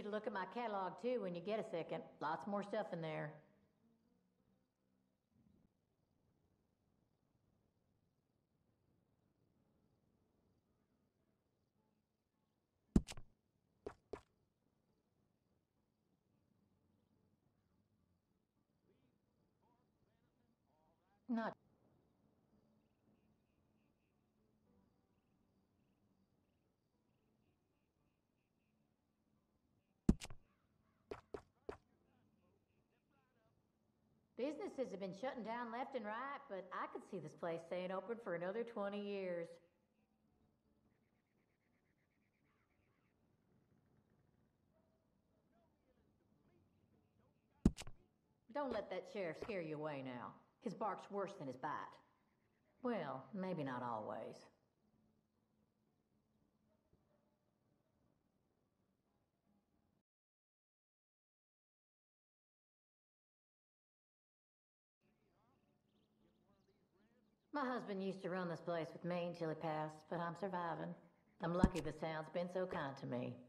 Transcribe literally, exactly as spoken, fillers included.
to look at my catalog too when you get a second. Lots more stuff in there. Not. Businesses have been shutting down left and right, but I could see this place staying open for another twenty years. Don't let that sheriff scare you away now. His bark's worse than his bite. Well, maybe not always. My husband used to run this place with me until he passed, but I'm surviving. I'm lucky this town's been so kind to me.